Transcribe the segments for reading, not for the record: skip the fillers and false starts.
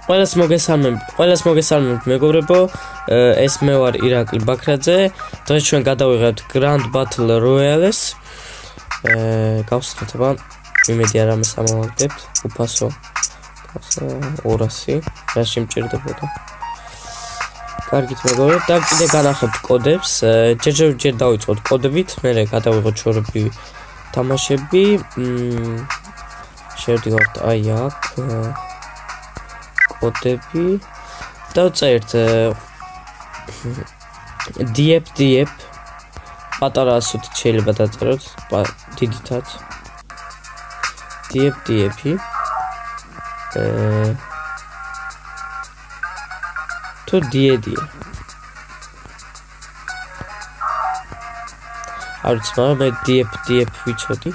ყველას მოგესალმებით მეგობრებო, ეს მე ვარ ირაკლი ბაქრაძე. დღეს ჩვენ გადავიღებთ Grand Battle Royale-ს. გავსწრეთ აბა, იმედი არ ამას ამოვაგდებთ. უფასო 200, რაში მჭირდებოდა. კარგით მეგობრებო, და კიდე განახებთ კოდებს. ჯერ დავიწყოთ კოდებით, მერე გადავიღოთ შორები თამაშები. შევდივართ აი აქ. კოდები და ვწერთ DF პატარა ასოთი შეიძლება დაწეროთ დიდითაც DF თუ DD არც მაგრამ მე DF ვიცოდი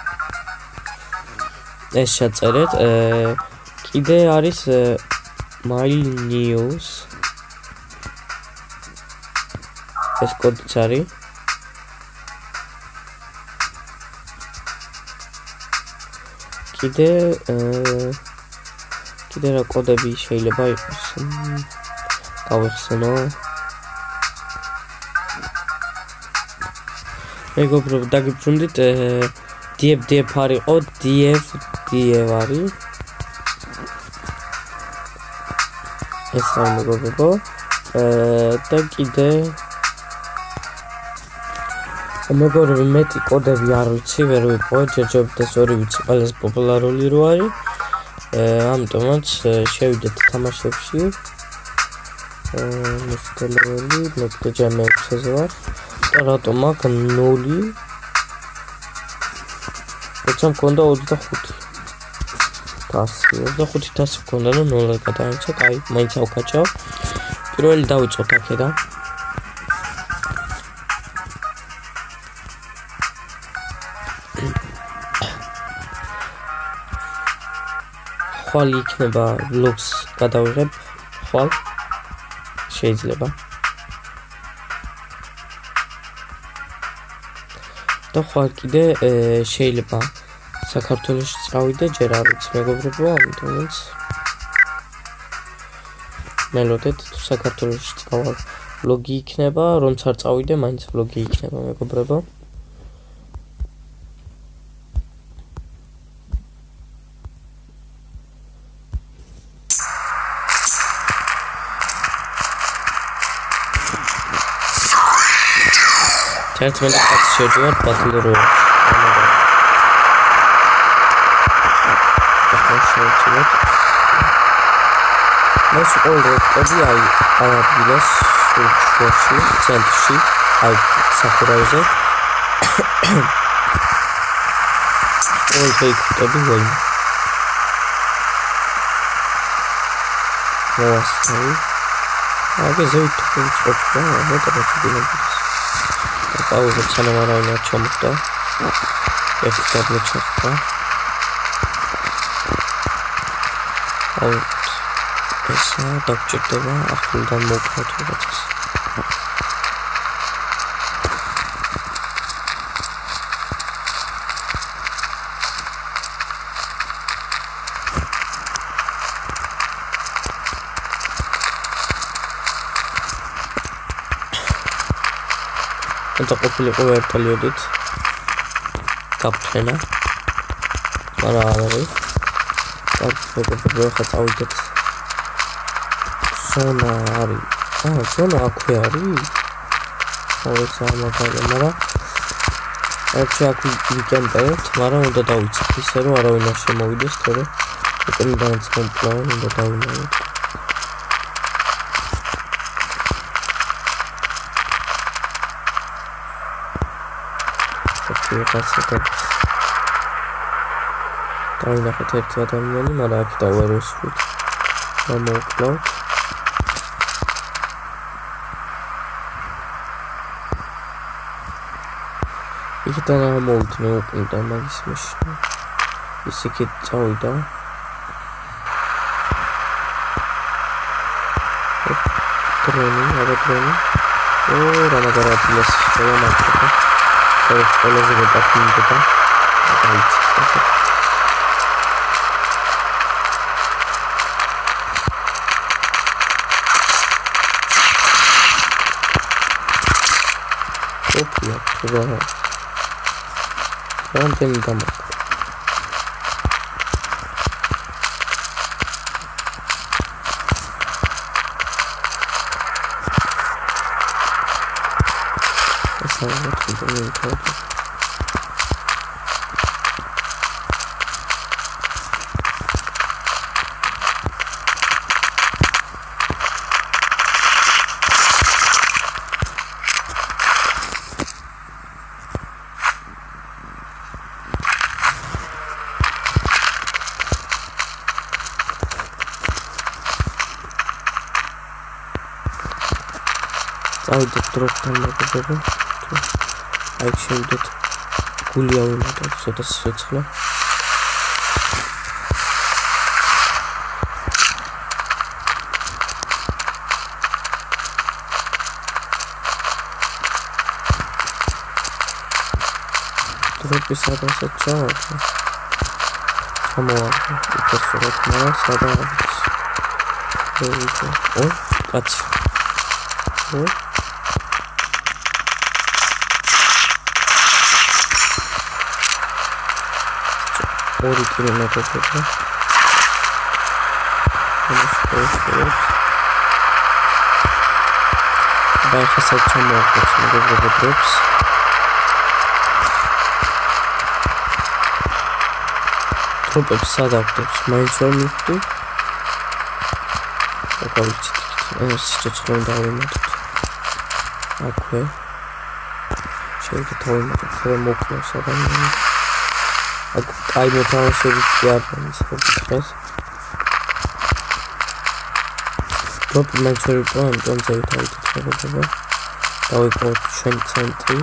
ეს შეწერეთ კიდე არის my news ეს კოდიც არის კიდე რა კოდები შეიძლება იყოს გავიხსენო მეგობრებო დაგიბრუნდით DF არისო DF არის ეს არ მეგობრებო და კიდე მეგობრებო მეტი კოდები არ ვიცი ვერ ვიპოვე ჯერჯერობით ეს ორი ვიცი ყველაზე პოპულარული რო არის ამიტომაც შევიდეთ თამაშებში მოსკოლელი მეტი ჯამეებზე ვარ და რატომ აქ 0 როცა მქონდა 25 25,000 მქონდა და 0 გადაიცა, კაი, მაინც ავკაჭავ. პირველი დავიწყოთ აქედან. ხვალ იქნება vlogs გადავიღებ, ხვალ შეიძლება. და ხვალ კიდე შეიძლება საქართველოში წავიდე ჯერ არ ვიცი მეგობრებო ამიტომაც მელოდეთ თუ საქართველოში წავალ vlog-ი იქნება რომც არ წავიდე მაინც vlog-ი იქნება მეგობრებო ერთმანეთს კაც შევდივარ Battle Royale მას ყოველ კოდი აი ავადგილეს შუაში ცენტრში აი სახურავზე ყოველ კოდი ვაი მოსწავლე აგე ზევით წოფდა მოკაბაცდილებს და ყოველ სანამარაინა ჩამოხდა ეს დაბლეჩხდა ესა დაგჭირდება ახლიდან მოვქოთ რაღაცას და ყოფილიყო ერთალიოდით გაფრენა მაგრამ არ არის და ხა წავიდეთ ზონა არის ზონა აქვე არის ეს ამაგალე მაგრამ ერთი აქ ვიკემპერებთ მაგრამ უნდა დავიცით ისე რომ არავინ არ შემოვიდეს თორე უკანიდანაც კომპლაუნ უნდა დავინავოთ დავინახეთ ერთი ადამიანი, მაგრამ აქ დავარ უსვით. მოვკლავთ. იქიდან მოვიდნენ უკან მაგის მაშინ. ის იქით წავიდა. დრონი. რა მაგარატიას შემოაკეთა. ეს ყველაზე მეტად დაიწყო. Topia, tura. Რამდენი დამაკ. ეს არის კონტინენტი. Წავიდეთ დროებთან მოგებება. აი შევიდეთ გული ავიმატოთ ცოტა სიცოცხლე. დროების ადრესაც ჩავარდა. ჩამოვარდა უბრალოდ მაგრამ სადაა. ო, კაცი. ო ორი კილომეტრი ხდება. ბაიხასაც ჩამოვარდეთ მეგობრებო დროებს. დროებს სად აქვთ? მაინც ვერ მივხვდი. აკავიცით. ეს სიცოცხლე უნდა ავიმატოთ. აქვე. შევიდეთ ავიმატოთ, რომ მოკლოს ადამიანი. აქ კაი მოთამაშებიც კი არ არის ხოთქეს. დროპ მაინცერი პლანტონ ზევით მეგობრებო. დავიკავოთ ჩვენ ცენტრი.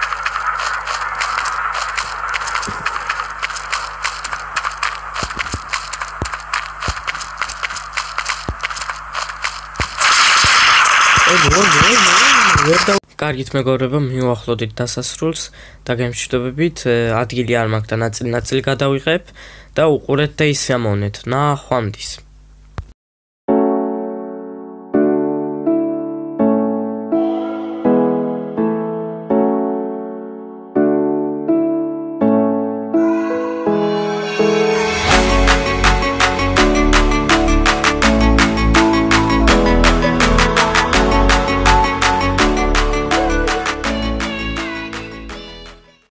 კარგით მეგობრებო, მივახლოდით დასასრულს და გემშვიდობებით, ადგილი არ მაქვს და ნაწილი გადავიღებ და უყურეთ და ისამოვნეთ. ნახვამდის.